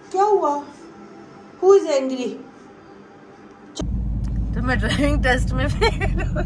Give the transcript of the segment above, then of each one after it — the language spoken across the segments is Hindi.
क्या हुआ? Who is angry? तो मैं ड्राइविंग टेस्ट में फेल हो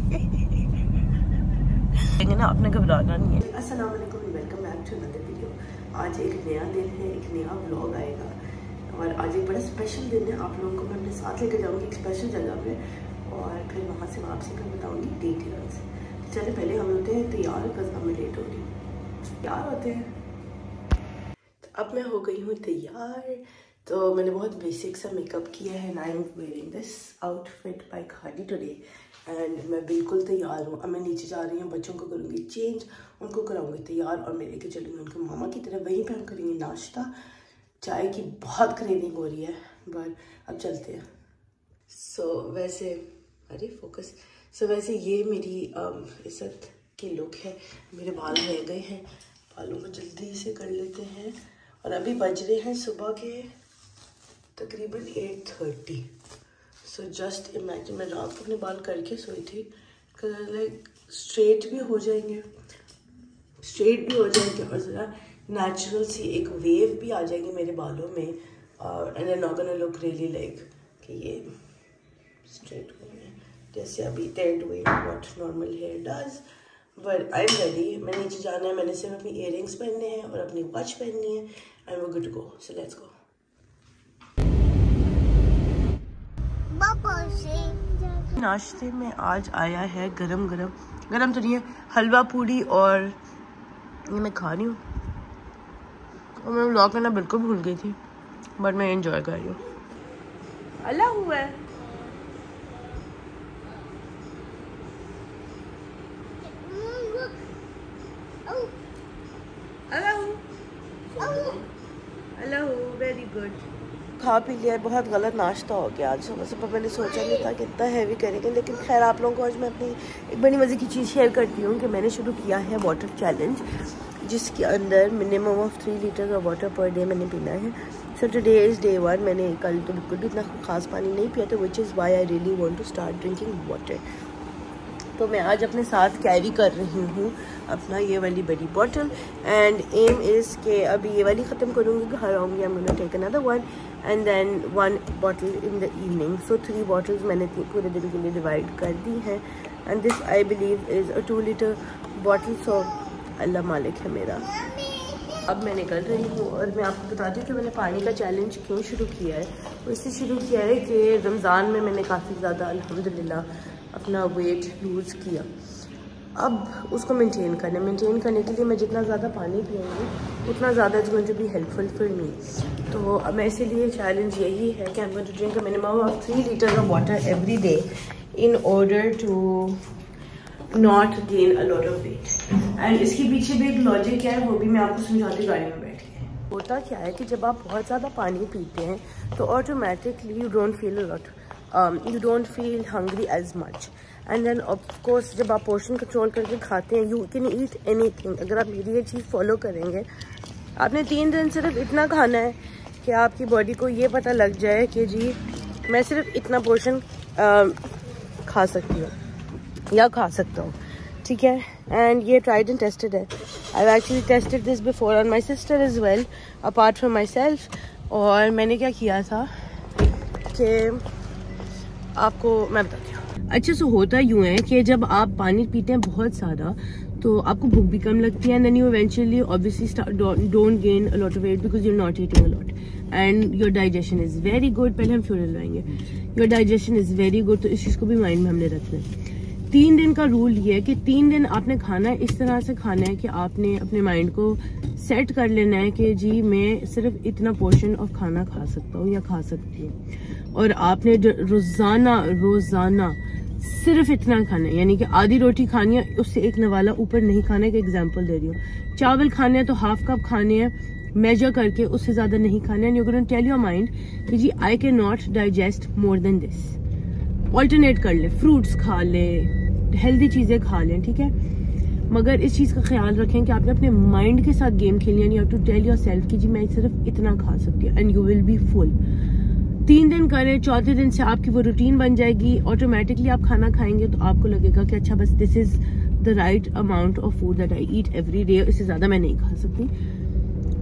गई ना, आपने घबराना नहीं है। अस्सलाम वालेकुम, welcome back to another video. आज एक नया दिन है, एक नया व्लॉग आएगा और आज एक बड़ा स्पेशल दिन है। आप लोगों को मैं अपने साथ लेकर जाऊंगी एक स्पेशल जगह पे और फिर वहाँ से वापसी कर बताऊंगी डिटेल्स। चले पहले हम होते हैं तैयार, बिकॉज मैं लेट हो रही हूँ। तैयार होते हैं। अब मैं हो गई हूँ तैयार। तो मैंने बहुत बेसिक सा मेकअप किया है। I am wearing this outfit by Khadi today and मैं बिल्कुल तैयार हूँ। अब मैं नीचे जा रही हूँ, बच्चों को करूँगी चेंज, उनको कराऊंगी तैयार और मैं लेके चलूँगी उनके मामा की तरफ। वहीं पे हम करेंगे नाश्ता। चाय की बहुत क्रेविंग हो रही है, बट अब चलते हैं। वैसे अरे फोकस। वैसे ये मेरी इस वक्त की लुक है। मेरे बाल रह गए हैं, बालों को जल्दी से कर लेते हैं। और अभी बज रहे हैं सुबह के तकरीबन 8:30। जस्ट इमेजिन, मैं रात को अपने बाल करके सोई थी, लाइक स्ट्रेट भी हो जाएंगे और ज़रा नेचुरल सी एक वेव भी आ जाएगी मेरे बालों में। And I not gonna look really like कि ये स्ट्रेट हो गए जैसे अभी टेड way what normal hair does. But I am ready. मैं नीचे जाना है, मैंने सिर्फ अपनी इयररिंग्स पहनने हैं और अपनी वॉच पहननी है and we good to go. So let's go. नाश्ते में आज आया है गरम तो नहीं है, हलवा पूरी और ये मैं खा रही हूँ। और मैं व्लॉग करना बिल्कुल भूल गई थी, बट मैं एंजॉय कर रही हूँ। अल्लाह हुआ है। Very good. खा पी लिया, बहुत गलत नाश्ता हो गया आज सुबह सुबह। मैंने सोचा नहीं था कि इतना हैवी करेंगे, लेकिन खैर आप लोगों को आज मैं अपनी एक बड़ी मज़े की चीज़ शेयर करती हूँ कि मैंने शुरू किया है वाटर चैलेंज, जिसके अंदर minimum of 3 litre of water per day मैंने पीना है। So today is day 1। मैंने कल तो बिल्कुल भी इतना ख़ास पानी नहीं पिया था, which is why I really want to start drinking water. तो मैं आज अपने साथ कैरी कर रही हूँ अपना ये वाली बड़ी बॉटल एंड एम इज़ के अभी ये वाली ख़त्म करूँगी, घर आऊँगी, I am gonna take another one and then 1 bottle in the evening. So 3 bottles मैंने पूरे दिन के लिए डिवाइड कर दी हैं and this I believe is a 2 litre bottle. So अल्लाह मालिक है मेरा। अब मैं निकल रही हूँ और मैं आपको बताती हूँ कि मैंने पानी का चैलेंज क्यों शुरू किया है। वो इससे शुरू किया है कि रमज़ान में मैंने काफ़ी ज़्यादा अल्हम्दुलिल्लाह अपना वेट लूज़ किया। अब उसको मेंटेन करने के लिए मैं जितना ज़्यादा पानी पीऊँगी उतना ज़्यादा it's going to be helpful for me. तो अब मैं इसीलिए चैलेंज यही है कि I am going to drink a minimum of 3 litre of water every day in order to not gain a lot of weight. And इसके पीछे भी एक लॉजिक है, वो भी मैं आपको समझाती गाड़ी में बैठ के। होता क्या है कि जब आप बहुत ज़्यादा पानी पीते हैं तो automatically you don't feel a lot, you don't feel hungry as much and then of course जब आप पोर्शन कंट्रोल करके खाते हैं you can eat anything। अगर आप मेरी ये चीज़ फॉलो करेंगे, आपने 3 दिन सिर्फ इतना खाना है कि आपकी बॉडी को ये पता लग जाए कि जी मैं सिर्फ इतना पोर्शन खा सकती हूँ या खा सकता हूँ, ठीक है। एंड ये ट्राइड एंड टेस्टेड है। I actually tested this before on my sister as well apart from myself. और मैंने क्या किया था कि आपको मैं बताती हूँ। अच्छा, सो होता यूँ है कि जब आप पानी पीते हैं बहुत सारा तो आपको भूख भी कम लगती है, and then you eventually obviously don't gain a lot of weight because you are not eating a lot and your digestion is very good. पहले हम फ्यूल लाएंगे। Your digestion is very good, तो इस चीज़ को भी माइंड में हमने रखना है। 3 दिन का रूल ये है कि 3 दिन आपने खाना है, इस तरह से खाना है कि आपने अपने माइंड को सेट कर लेना है कि जी मैं सिर्फ इतना पोर्शन ऑफ खाना खा सकता हूँ या खा सकती हूँ। और आपने रोज़ाना सिर्फ इतना खाना है, यानी कि आधी रोटी खानी है, उससे एक नवाला ऊपर नहीं खाना है। एक एग्जांपल दे रही हूँ, चावल खाने हैं तो हाफ कप खाने हैं मेजर करके, उससे ज़्यादा नहीं खाने हैं। You gonna tell your mind कि जी I can not digest more than this. Alternate कर ले, फ्रूट्स खा ले, हेल्दी चीज़ें खा लें, ठीक है। मगर इस चीज़ का ख्याल रखें कि आपने अपने माइंड के साथ गेम खेलनी है। You have to tell yourself कि जी मैं सिर्फ इतना खा सकती हूँ and you will be full. 3 दिन करें, 4थे दिन से आपकी वो रूटीन बन जाएगी। ऑटोमेटिकली आप खाना खाएंगे तो आपको लगेगा कि अच्छा बस this is the right amount of food that I eat every day, इससे ज़्यादा मैं नहीं खा सकती।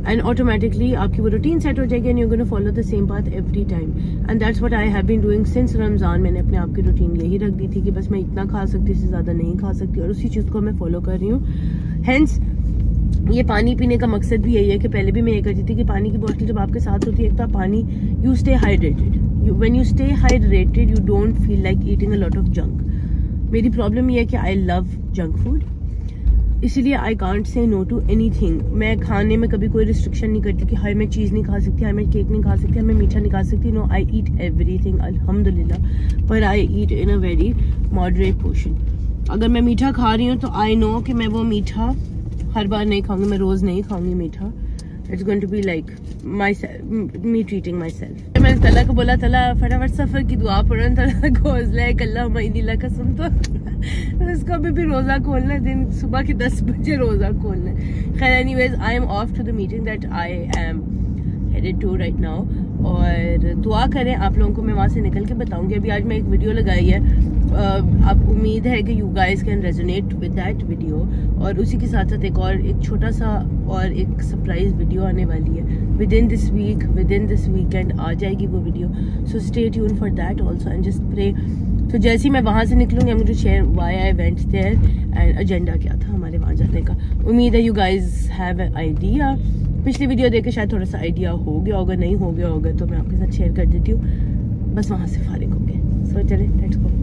एंड ऑटोमेटिकली आपकी वो रूटीन सेट हो जाएगी and you gonna follow the same path every time and that's what I have been doing since Ramzan. मैंने अपने आप की रूटीन यही रख दी थी कि बस मैं इतना खा सकती, इससे ज़्यादा नहीं खा सकती, और उसी चीज़ को मैं फॉलो कर रही हूँ। हेंस ये पानी पीने का मकसद भी यही है कि पहले भी मैं ये करती थी कि पानी की बोतल जब आपके साथ होती है तो आप पानी, you stay hydrated, when you stay hydrated you don't feel like eating a lot of junk. मेरी प्रॉब्लम ये है कि आई लव जंक फूड, इसीलिए I can't say no to anything. मैं खाने में कभी कोई रिस्ट्रिक्शन नहीं करती कि हाय मैं चीज़ नहीं खा सकती, हाय मैं केक नहीं खा सकती, हाय मैं मीठा नहीं खा सकती। नो, आई ईट एवरीथिंग अल्हम्दुलिल्लाह, पर I eat in a very moderate portion. अगर मैं मीठा खा रही हूँ तो आई नो कि मैं वो मीठा हर बार नहीं खाऊंगी, मैं रोज़ नहीं खाऊंगी मीठा। It's going to be like me treating myself. मैंने तला को बोला, तला फटाफट सफ़र की दुआ पढ़न, तला घोंसला है कल्ला महीदिल्ला कसम, तो उसको अभी भी रोज़ा खोलना है, दिन सुबह के 10 बजे रोज़ा खोलना है। खैर anyways, I am off to the meeting that I am headed to right now, और दुआ करें आप लोगों को, मैं वहाँ से निकल के बताऊंगी। अभी आज मैं एक वीडियो लगाई है, अब उम्मीद है कि you guys can resonate with that video, और उसी के साथ साथ एक छोटा सा और एक सरप्राइज वीडियो आने वाली है within this week, within this weekend आ जाएगी वो video. So stay tune for that also and just pray. तो जैसे ही मैं वहाँ से निकलूंगी, मुझे share why I went there and agenda क्या था हमारे वहाँ जाने का। उम्मीद है you guys have an idea. पिछली वीडियो देख के शायद थोड़ा सा आइडिया हो गया होगा, नहीं हो गया होगा तो मैं आपके साथ शेयर कर देती हूँ, बस वहाँ से फारिग हो गए। सो चले लेट्स गो।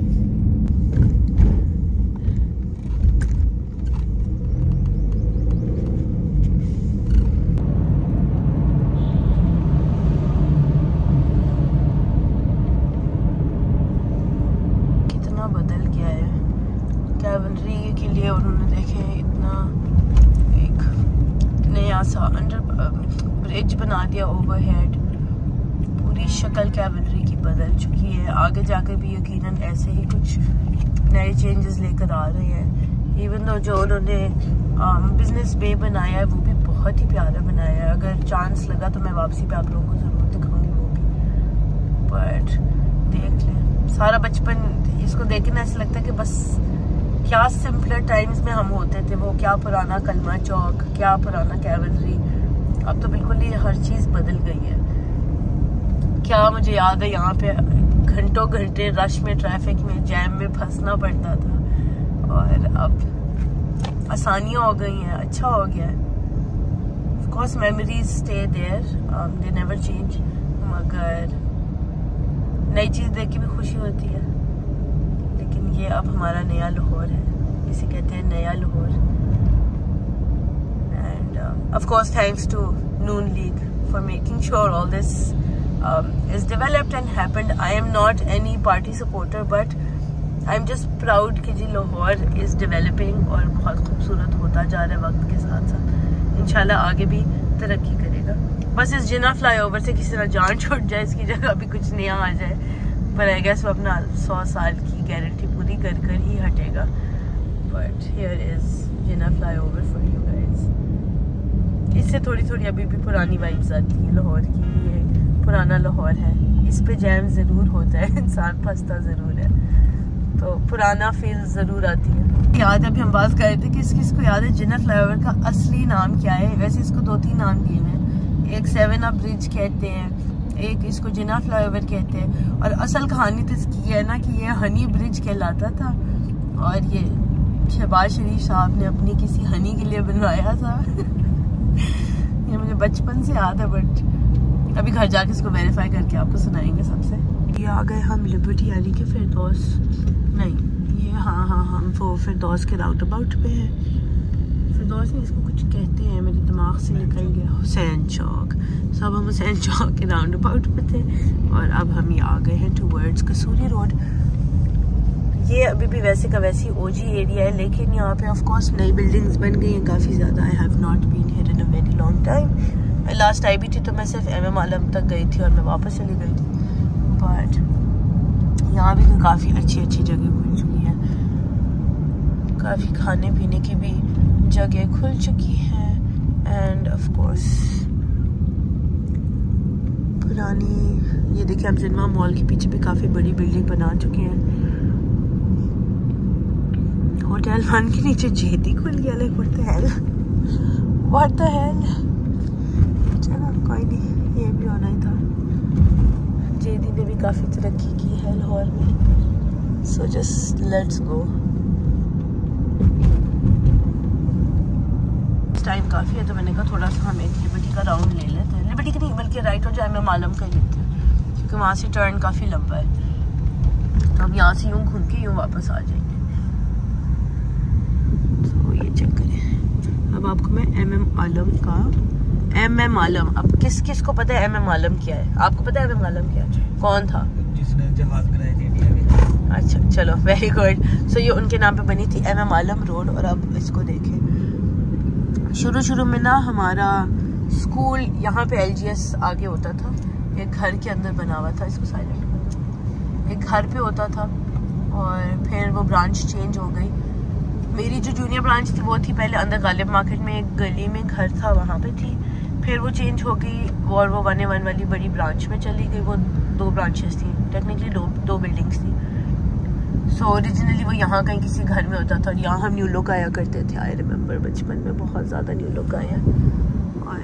कितना बदल गया है कैवलरी के लिए, उन्होंने देखे इतना एक नया सा अंडर ब्रिज बना दिया ओवरहेड, पूरी शक्ल कैवलरी की बदल चुकी है। आगे जाकर भी यकीनन ऐसे ही कुछ नए चेंजेस लेकर आ रहे हैं। इवन दो जो उन्होंने बिजनेस बे बनाया है वो भी बहुत ही प्यारा बनाया है। अगर चांस लगा तो मैं वापसी पे आप लोगों को ज़रूर दिखाऊंगी वो भी, बट देख लें सारा बचपन इसको देख के ना ऐसा लगता है कि बस क्या सिंपलर टाइम्स में हम होते थे, वो क्या पुराना कलमा चौक, क्या पुराना कैवलरी। अब तो बिल्कुल ही हर चीज़ बदल गई है। क्या मुझे याद है यहाँ पे घंटों घंटे रश में, ट्रैफिक में, जैम में फंसना पड़ता था, और अब आसानियाँ हो गई हैं, अच्छा हो गया है। Of course memories stay there, they never change, मगर नई चीज़ देख के भी खुशी होती है। लेकिन ये अब हमारा नया लाहौर है, इसे कहते हैं नया Lahore. And of course thanks to Noon League for making sure all this is developed and happened. I am not any party supporter, but I'm just proud कि जी लाहौर is developing और बहुत खूबसूरत होता जा रहा है वक्त के साथ साथ। इंशाल्लाह आगे भी तरक्की करेगा। बस इस जिना फ्लाईओवर से किसी तरह जान छूट जाए, इसकी जगह भी कुछ नया आ जाए, पर आई गेस वो अपना 100 साल की गारंटी पूरी कर कर ही हटेगा। But here is Jinnah flyover for you guys. इससे थोड़ी थोड़ी अभी भी पुरानी वाइब्स आती है लाहौर की, ये पुराना लाहौर है, इस पे जैम ज़रूर होता है, इंसान फंसता ज़रूर है, तो पुराना फील ज़रूर आती है। याद है अभी हम बात कर रहे थे कि इसको याद है जिना फ्लाईओवर का असली नाम क्या है? वैसे इसको 2-3 नाम दिए हैं, एक 7 अप ब्रिज कहते हैं, एक इसको जिना फ्लाईओवर कहते हैं, और असल कहानी तो इसकी है ना कि ये हनी ब्रिज कहलाता था, और ये शहबाज शरीफ साहब ने अपनी किसी हनी के लिए बनवाया था। ये मुझे बचपन से याद है, बट अभी घर जाके इसको वेरीफाई करके आपको सुनाएंगे सबसे। ये आ गए हम लिबर्टी यानी कि फिरदौस नहीं, ये हाँ हम वो फिरदौस के राउंड अबाउट पे हैं। फिरदौस नहीं, इसको कुछ कहते हैं, मेरे दिमाग से निकल गया। हुसैन चौक, सब हम हुसैन चौक के राउंड अबाउट पे थे, और अब हम ये आ गए हैं टूवर्ड्स कसूरी रोड। ये अभी भी वैसे का वैसी ओजी एरिया है, लेकिन यहाँ पे ऑफ कोर्स नई बिल्डिंग्स बन गई हैं काफ़ी ज़्यादा। I have not been here in a very long time. मैं लास्ट आई भी थी तो मैं सिर्फ MM आलम तक गई थी और मैं वापस चली गई थी, बट यहाँ भी काफ़ी अच्छी अच्छी जगह खुल चुकी है, काफ़ी खाने पीने की भी जगह खुल चुकी है, एंड ऑफ कोर्स पुरानी ये देखिए हम सिनेमा मॉल के पीछे भी काफ़ी बड़ी बिल्डिंग बना चुके हैं। होटल 1 के नीचे जेदी खुल गया, लाइक व्हाट द हेल। कोई नहीं, ये भी होना ही था। जेदी ने भी काफ़ी तरक्की की है लाहौर में, so just let's go. Time काफ़ी है तो मैंने कहा थोड़ा सा हम एक लिबर्टी का राउंड ले लेते हैं। लिबर्टी का नहीं बल्कि राइट हो जाए, मैं मालम कर लेते हैं क्योंकि वहाँ से टर्न काफ़ी लंबा है, तो हम यहाँ से यूँ घूम के यूँ वापस आ जाएंगे। तो ये चेक करें। अब आपको मैं MM आलम का आलम, अब किस किस को पता है MM आलम क्या है? आपको पता है MM आलम क्या है? कौन था जिसने जहाज बनाए थे इंडिया में? अच्छा चलो वेरी गुड। सो ये उनके नाम पे बनी थी MM आलम रोड। और अब इसको देखें, शुरू में ना हमारा स्कूल यहाँ पे LGS आगे होता था, एक घर के अंदर बना हुआ था, इसको साइलेंट कर, एक घर पे होता था और फिर वो ब्रांच चेंज हो गई। मेरी जो जूनियर ब्रांच थी वो थी पहले अंदर गालिब मार्केट में एक गली में घर था, वहाँ पे थी, फिर वो चेंज हो गई और वो 1A1 वाली बड़ी ब्रांच में चली गई। वो 2 ब्रांचेस थी, टेक्निकली दो बिल्डिंग्स थी। सो ओरिजिनली वो यहाँ कहीं किसी घर में होता था और यहाँ हम न्यू लुक आया करते थे। आई रिमेम्बर बचपन में बहुत ज़्यादा न्यू लुक आया। और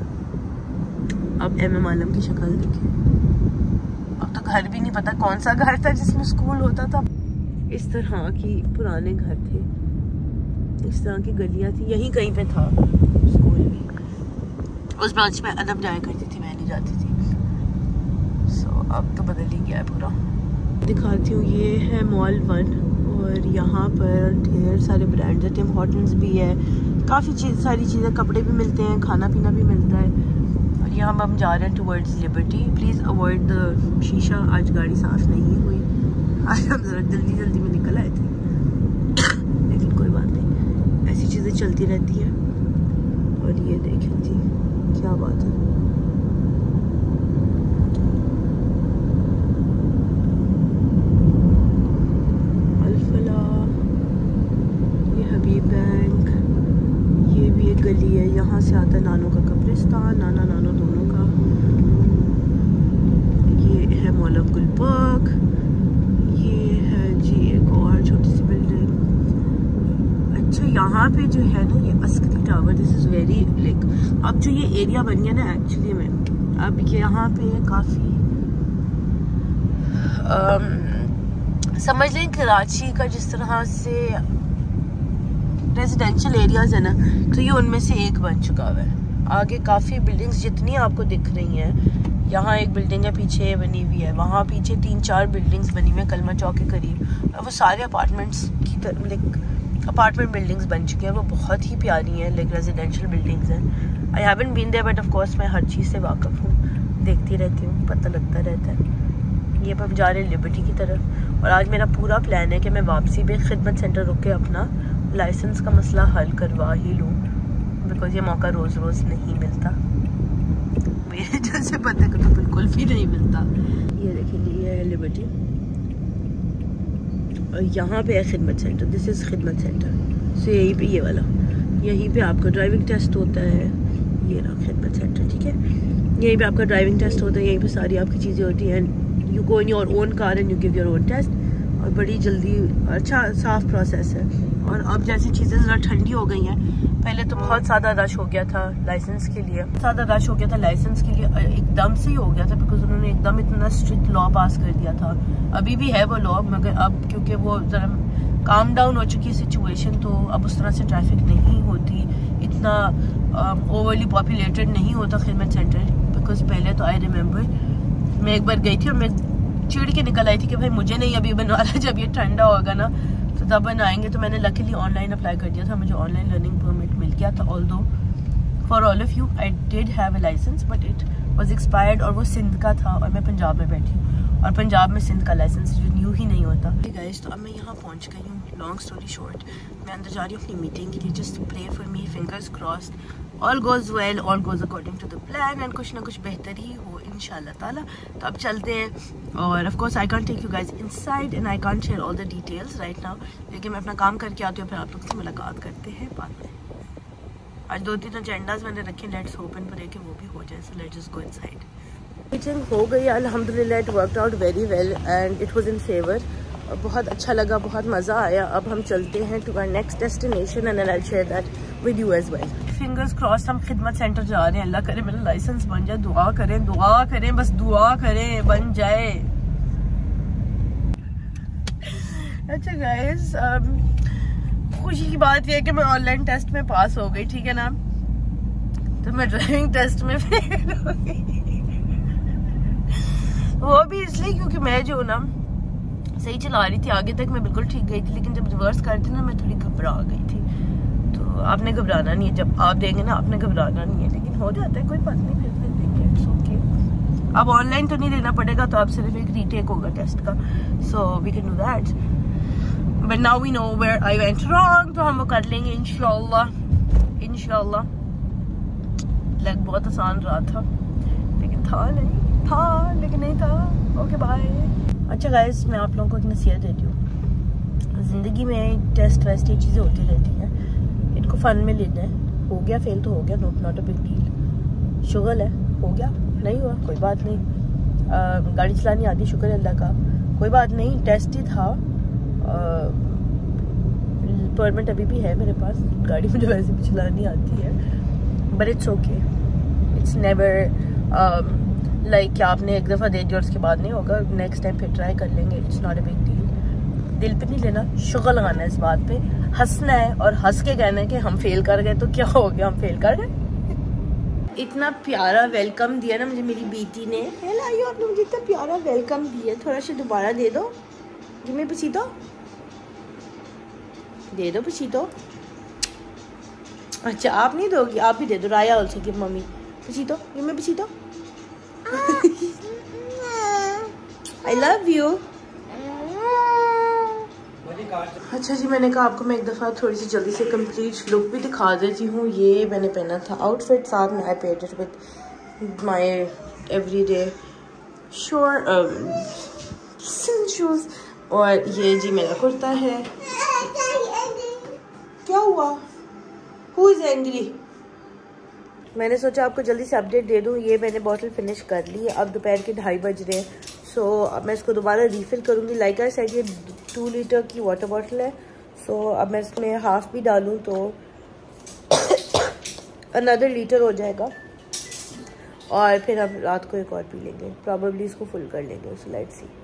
अब MM आलम की शक्ल देखिए, अब तो घर भी नहीं पता कौन सा घर था जिसमें स्कूल होता था। इस तरह की पुराने घर थे, इस तरह की गलियाँ थी, यहीं कहीं पे था स्कूल भी। उस ब्रांच में अदब जाया करती थी, मैं नहीं जाती थी। सो अब तो बदल ही गया है पूरा। दिखाती हूँ, ये है मॉल 1 और यहाँ पर ढेर सारे ब्रांड्स हैं, टिम हॉर्टन्स भी है, काफ़ी सारी चीज़ें, कपड़े भी मिलते हैं, खाना पीना भी मिलता है। और यहाँ हम जा रहे हैं towards Liberty. Please avoid the शीशा, आज गाड़ी साफ़ नहीं हुई, आज हम ज़रा जल्दी में निकल आए थे लेकिन कोई बात नहीं, ऐसी चीज़ें चलती रहती हैं। और ये देखें जी, क्या बात है, अल्फला, ये हबीब बैंक, ये भी एक गली है, यहाँ से आता है नानों का कब्रिस्तान, नानो दोनों का। ये है मॉल ऑफ गुलबर्ग, ये है जी एक और छोटी सी बिल्डिंग। अच्छा यहाँ पे जो है ना ये Askari tower, this is very like, अब जो ये एरिया बन गया ना एक्चुअली में, अब यहाँ पे काफ़ी समझ लें कराची का जिस तरह से रेजिडेंशियल एरियाज है ना, तो ये उनमें से एक बन चुका हुआ है। आगे काफ़ी बिल्डिंग्स जितनी आपको दिख रही हैं, यहाँ एक बिल्डिंग है पीछे बनी हुई है, वहाँ पीछे 3-4 बिल्डिंग्स बनी हुई हैं कलमा चौक के करीब, और वो सारे अपार्टमेंट्स की तरह लाइक अपार्टमेंट बिल्डिंग्स बन चुकी हैं। वो बहुत ही प्यारी हैं, लाइक रेजिडेंशियल बिल्डिंग्स हैं। I haven't been there but of course मैं हर चीज़ से वाकिफ़ हूँ, देखती रहती हूँ, पता लगता रहता है। ये अब हम जा रहे हैं लिबर्टी की तरफ और आज मेरा पूरा प्लान है कि मैं वापसी पे खिदमत सेंटर रुक के अपना लाइसेंस का मसला हल करवा ही लूँ, बिकॉज ये मौका रोज़ नहीं मिलता, मेरे जैसे पता को तो बिल्कुल भी नहीं मिलता। ये देखिए, ये है लिबर्टी और यहाँ पे है Khidmat centre, this is Khidmat centre. So यहीं पे ये वाला, यहीं पे आपका ड्राइविंग टेस्ट होता है, ये रहा खिदमत सेंटर, ठीक है। यहीं पे आपका ड्राइविंग टेस्ट होता है, यहीं पे सारी आपकी चीज़ें होती हैं, you go in your own car and you give your own test, और बड़ी जल्दी अच्छा साफ प्रोसेस है। और अब जैसी चीज़ें ज़रा ठंडी हो गई हैं, पहले तो बहुत ज़्यादा रश हो गया था लाइसेंस के लिए, एकदम से ही हो गया था, बिकॉज उन्होंने एकदम इतना स्ट्रिक्ट लॉ पास कर दिया था। अभी भी है वो लॉ, मगर अब क्योंकि वो ज़रा काम डाउन हो चुकी है सिचुएशन, तो अब उस तरह से ट्रैफिक नहीं होती, इतना ओवरली पॉपुलेटेड नहीं होता खिदमत सेंटर। बिकॉज पहले तो आई रिमेम्बर मैं एक बार गई थी और मैं चिड़ के निकल आई थी कि भाई मुझे नहीं अभी बनवाना, जब ये ठंडा होगा ना तो तब बनाएंगे। तो मैंने लकीली ऑनलाइन अप्लाई कर दिया था, मुझे ऑनलाइन लर्निंग परमिट मिल गया था। Although for all of you I did have a licence but it was expired, और वो सिंध का था और मैं पंजाब में बैठी हूँ, और पंजाब में सिंध का लाइसेंस रिन्यू ही नहीं होता। गाइस तो अब मैं यहाँ पहुँच गई हूँ, लॉन्ग स्टोरी शॉर्ट, मैं अंदर जा रही हूँ अपनी मीटिंग के लिए। Just pray for me, fingers crossed, all goes well, all goes according to the plan, and कुछ ना कुछ बेहतर ही हो इंशाल्लाह ताला। तो अब चलते हैं, और of course I can't take you guys inside and I can't share all the details right now, लेकिन मैं अपना काम करके आती हूँ, फिर आप लोग से मुलाकात करते हैं बाद में। आज 2-3 एजेंडाज मैंने रखे, लेट्स होप एंड प्रे कि वो भी हो जाए। So let's just go inside. Meeting हो गई अल्हम्दुलिल्लाह, it worked out very well and it was in favour, बहुत अच्छा लगा, बहुत मज़ा आया। अब हम चलते हैं to our next destination and I will share that with you as well. Fingers crossed हम खिदमत सेंटर जा रहे हैं। अल्लाह करे मेरा लाइसेंस बन जाए। दुआ करें बस दुआ करें बन जाए। अच्छा गाइस, खुशी की बात यह है कि मैं ऑनलाइन टेस्ट में पास हो गई, ठीक है ना। तो मैं ड्राइविंग टेस्ट में फेल हो गई। वो भी इसलिए क्योंकि मैं जो ना सही चला रही थी, आगे तक मैं बिल्कुल ठीक गई थी, लेकिन जब रिवर्स करती ना मैं थोड़ी घबरा गई थी। तो आपने घबराना नहीं है, जब आप देंगे ना आपने घबराना नहीं है, लेकिन हो जाता है, कोई बात नहीं, फिर दे देंगे, इट्स ओके। अब ऑनलाइन तो नहीं देना पड़ेगा, तो आप सिर्फ एक रीटेक होगा टेस्ट का, so we can do that. But now we know where I went wrong, तो हम वो कर लेंगे इंशाल्लाह। लग बहुत आसान रहा था, लेकिन नहीं था। Okay bye. अच्छा गाइस, मैं आप लोगों को एक नसीहत देती हूँ। ज़िंदगी में टेस्ट वेस्ट ये चीज़ें होती रहती हैं, इनको फ़न में लेना है। हो गया फेल तो हो गया, not a big deal. Sugar है, हो गया, नहीं हुआ कोई बात नहीं। गाड़ी चलानी आती, शुक्र अल्लाह का, कोई बात नहीं, टेस्ट ही था। परमिट अभी भी है मेरे पास, गाड़ी मुझे वैसे भी चलानी आती है, but it's okay. It's never like क्या आपने एक दफ़ा दे दिया और उसके बाद नहीं होगा, नेक्स्ट टाइम फिर ट्राई कर लेंगे। It's not a big deal. दिल पे नहीं लेना, शुगर लगाना है इस बात पे, हंसना है और हंस के कहना है कि हम फेल कर गए तो क्या हो गया, हम फेल कर गए। इतना प्यारा वेलकम दिया ना मुझे मेरी बेटी ने। हेलो, आपने मुझे इतना प्यारा वेलकम दिया, थोड़ा सा दोबारा दे दो। जिम्मे पसीतो दे दो, पसीतो। अच्छा आप नहीं दोगी, आप भी दे दो। राया ऑल्सो गिव मम्मी पसीतो, जिम्मे पसीतो। I love you. अच्छा जी, मैंने कहा आपको मैं एक दफ़ा थोड़ी सी जल्दी से कंप्लीट लुक भी दिखा देती हूँ। ये मैंने पहना था आउटफिट, साथ में I paired it with my everyday shoes, और ये जी मेरा कुर्ता है। क्या हुआ? Who is angry? मैंने सोचा आपको जल्दी से अपडेट दे दूँ। ये मैंने बॉटल फिनिश कर ली है, अब दोपहर के 2:30 बज रहे हैं। सो अब मैं इसको दोबारा रीफ़िल करूँगी। लाइक आई सेड, ये 2 लीटर की वाटर बॉटल है। सो अब मैं इसमें हाफ भी डालूँ तो अनदर लीटर हो जाएगा, और फिर हम रात को एक और पी लेंगे, प्रॉबेबली इसको फुल कर लेंगे। So let's see.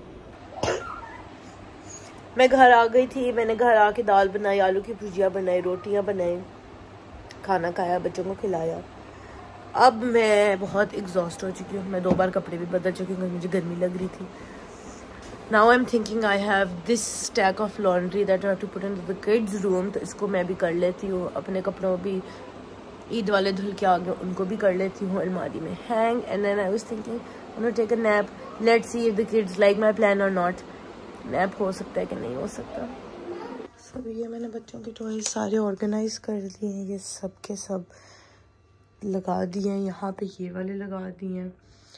मैं घर आ गई थी, मैंने घर आके दाल बनाई, आलू की भुजिया बनाई, रोटियाँ बनाई, खाना खाया, बच्चों को खिलाया। अब मैं बहुत एग्जॉस्ट हो चुकी हूँ। मैं 2 बार कपड़े भी बदल चुकी हूँ क्योंकि मुझे गर्मी लग रही थी। Now I am thinking I have this stack of laundry that I have to put in the kids room, तो इसको मैं भी कर लेती हूँ। अपने कपड़ों भी ईद वाले धुल के आ गए, उनको भी कर लेती हूँ अलमारी में hang. And then I was thinking I want to take a nap, let's see if the kids like my plan और नॉट। नैप हो सकता है कि नहीं हो सकता। सब ये मैंने बच्चों के टॉयज सारे ऑर्गेनाइज कर दिए हैं, ये सब के सब लगा दिए हैं, यहाँ पे ये वाले लगा दिए हैं,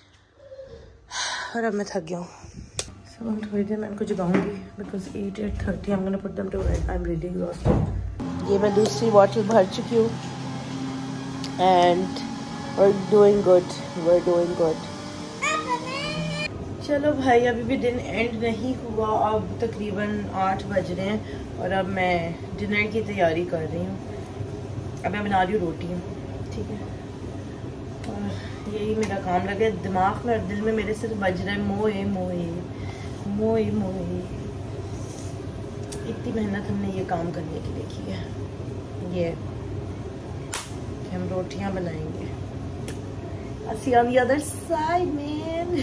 और अब मैं थक गया हूँ। सब हम थोड़ी देर मैं इनको जगाऊंगी because 8:30 I'm gonna put them to bed. I'm really exhausted. ये मैं दूसरी बॉटल भर चुकी हूँ एंड we're doing good. चलो भाई, अभी भी दिन एंड नहीं हुआ, अब तकरीबन 8 बज रहे हैं और अब मैं डिनर की तैयारी कर रही हूँ। अब मैं बना रही हूँ रोटियाँ, ठीक है, और यही मेरा काम लगे। दिमाग में और दिल में मेरे सिर्फ बज रहा है मोए मोए मोए मोए। इतनी मेहनत हमने ये काम करने के लिए की है, ये कि हम रोटियाँ बनाएंगे। I see on the other side, man.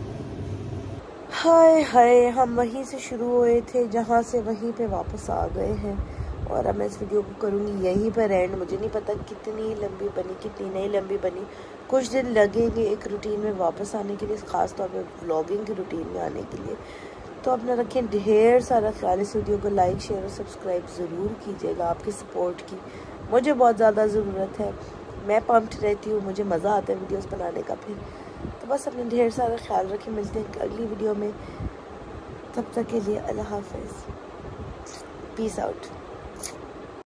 हाय हाय, हम वहीं से शुरू हुए थे जहाँ से वहीं पे वापस आ गए हैं, और अब मैं इस वीडियो को करूँगी यहीं पर एंड। मुझे नहीं पता कितनी लंबी बनी, कितनी नहीं लंबी बनी। कुछ दिन लगेंगे एक रूटीन में वापस आने के लिए, ख़ास तौर पे व्लॉगिंग की रूटीन में आने के लिए। तो अपना रखें ढेर सारा ख्याल। इस वीडियो को लाइक शेयर और सब्सक्राइब ज़रूर कीजिएगा, आपकी सपोर्ट की मुझे बहुत ज़्यादा ज़रूरत है। मैं पम्प्ड रहती हूँ, मुझे मज़ा आता है वीडियोस बनाने का। फिर तो बस अपने ढेर सारा ख्याल रखें, मिलते हैं अगली वीडियो में। तब तक के लिए अल्लाह हाफ़िज़, पीस आउट।